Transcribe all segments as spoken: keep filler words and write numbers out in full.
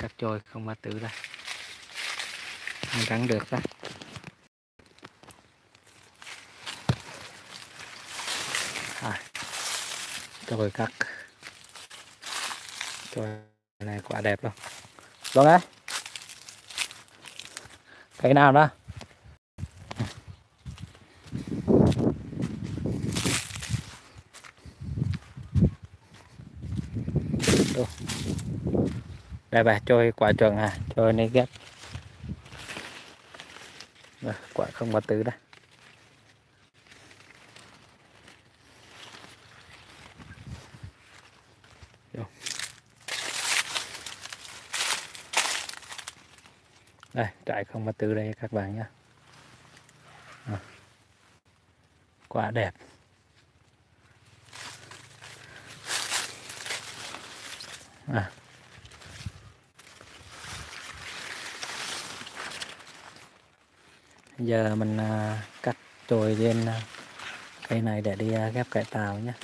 cắt trôi không ba tư đây, không gắn được đó. À, trôi cắt trôi này quả đẹp luôn. Vâng á, cái nào đó đây bà trôi quả chuẩn à, trôi này ghép quả không ba tư đây. Đây trái không ba tư đây các bạn nhé. À, quả đẹp. À, giờ mình à, cắt chồi lên à, cây này để đi à, ghép cải tạo nhé.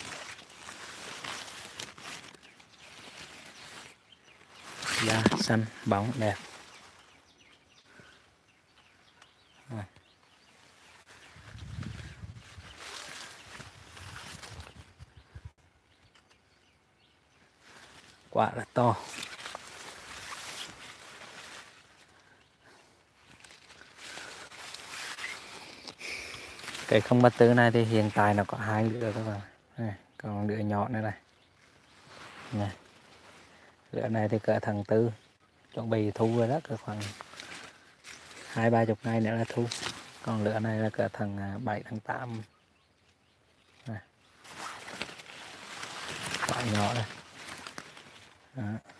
Da xanh bóng đẹp. À. Quả là to. Cái không ba tư này thì hiện tại nó có hai lửa các bạn. Này, còn lửa nhỏ nữa này. Này. Lửa này thì cỡ tháng tư, chuẩn bị thu rồi đó, cỡ khoảng hai ba chục ngày nữa là thu. Còn lửa này là cỡ tháng bảy tháng tám. Này. Quả nhỏ này. Đó.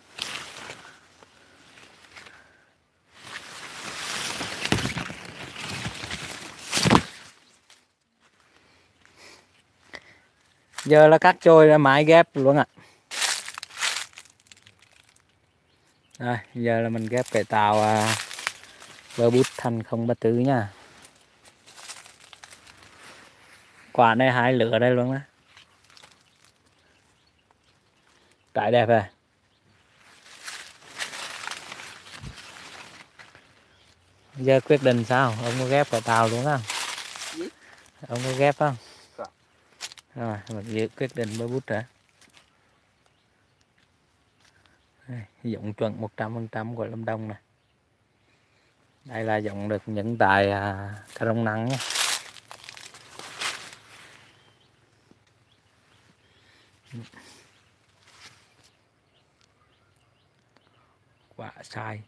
Giờ là cắt trôi ra mái ghép luôn ạ. Rồi, giờ là mình ghép cải tạo à, vơ bút thành không ba tư nha. Quả này hai lửa đây luôn đó. Trái đẹp à. Giờ quyết định sao? Ông có ghép cải tạo luôn không? Ừ. Ông có ghép không? Rồi, mình giữ quyết định vơ bút rồi. Dụng chuẩn một trăm phần trăm của Lâm Đồng này. Đây là dụng được những tại à, cà rông nắng nhé. Quả sai.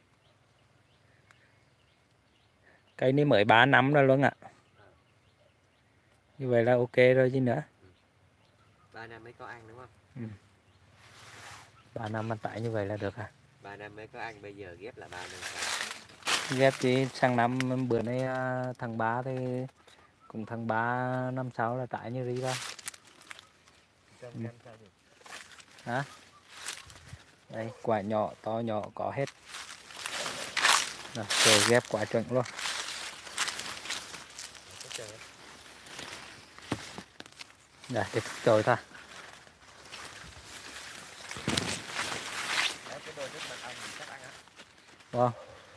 Cây này mới ba năm rồi luôn ạ. À. Như vậy là ok rồi chứ nữa. ba năm mới có ăn đúng không? Ừ. ba năm ăn tải như vậy là được à? ba năm mới có ăn, bây giờ ghép là ba năm. Ghép thì sang năm bữa nay tháng ba thì cũng tháng ba năm sáu là tải như rí ra. Ừ. Hả? Đây, quả nhỏ, to nhỏ có hết. Rồi, rồi ghép quả chuẩn luôn. Rồi, tiếp tục rồi thôi. Wow.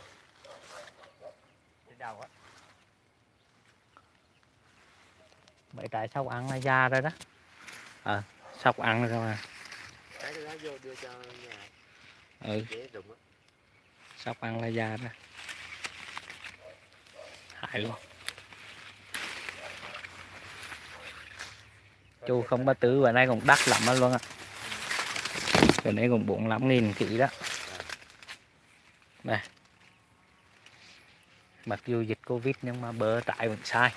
Mấy trái sóc ăn là già rồi đó. Ờ, à, sóc ăn rồi các bạn. Cái đó vô đưa cho nhà. Ừ. Sóc ăn là già đó. Hại luôn. Chu không ba tư bữa nay cũng đắt lắm luôn ạ. Bữa nay cũng bốn mươi lăm nghìn ký đó. Này. Mặc dù dịch Covid nhưng mà bơ trái vẫn sai.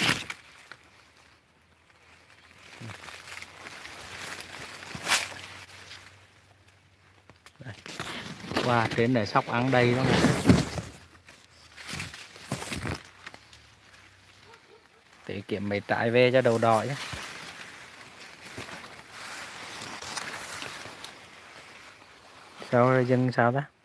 Đây. Qua trên này sóc ăn đây đó. Để kiếm mấy trái về cho đầu đỏ chứ. Sao rồi dân sao đó?